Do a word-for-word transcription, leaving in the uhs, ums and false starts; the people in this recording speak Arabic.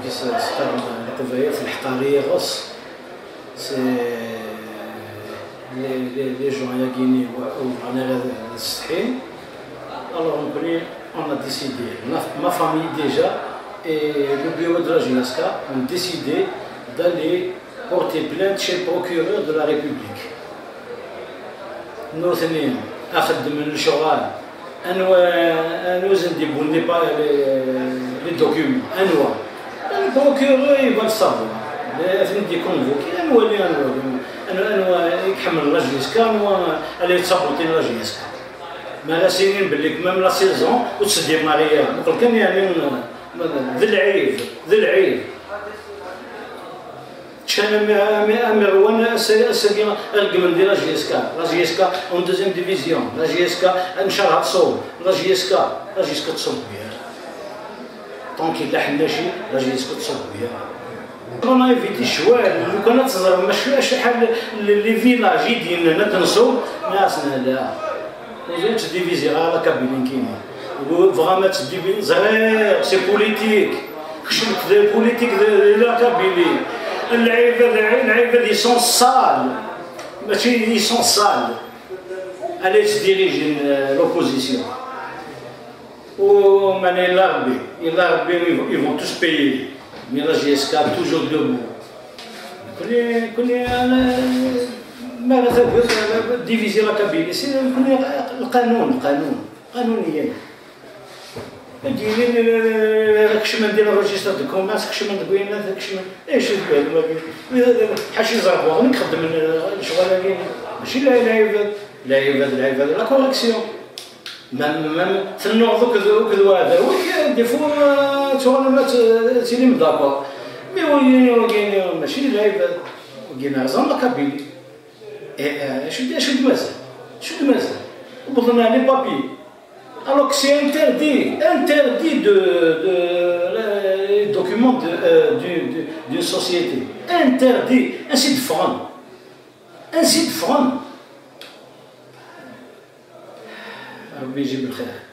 كيستعمل القبائل في الحقارية غص سي لي جون ياكيني ou انا السطحين. Alors on connaît, on a décidé, ma famille déjà et le bureau de la G S K ont décidé d'aller porter plainte chez le procureur de la République. Nous ثانيين أخذ من الشغال أنا نوزن ديبوني با لي دوكيومون أنوا البروكيور يبغى الصبر لازم دي كونفوكي أنوا اللي أنوا أنا أنوا يحمل لا جي اس كا أنوا اللي تصبطي لا جي اس كا ما لا سنين باللي ميم لا سيزون وتسدي ماريا نقول كان يعني ذي العيب ذي العيب كان مروان اسدي القمن ديال لا جي اس كا لا جي اس كا اون دوزيام ديفيزيون لا جي اس كا نشرها تصوب لا جي اس كا لا جي اس كا تصوب بها طونكي لا حناشي لا جي اس كا تصوب بها انا فيتي شوال لو كان تزرب ماشي شحال لي فيلاج ديالنا تنسو ناسنا لا وزيت ديفيزي على كابينين كاينين فغاما تديفي زغير سي بوليتيك خشمت بوليتيك لا كابينين اللعيبه اللعيبه دي سون سال ماشي دي سون سال على تديريجي لوبوزيسيون و ماني لا ربي الا ربي يفون توس بايي مي لا جي اس كا توجور دوبو كوني كوني انا ما غادي ديفيزي لا كابيني سي كوني القانون القانون قانونيا ديالي كش من ديال الروجيستر دو كوماس كش من دوينات كش من ايش البال حاش يزربوا غير نخدم الشغل ديالي ماشي لا العباد العباد العباد لا كوريكسيون مام في النوع دوك دوك هذا وي دي فوا تشغل سيدي مداكور مي وي وي ماشي العباد وكينا زعما كابيلي شو شو مازال شو مازال وبضنا لي بابي. Alors que c'est interdit, interdit de, de, de documents d'une de, société. Interdit, ainsi de franc. Ainsi de franc. ربي يجيب الخير.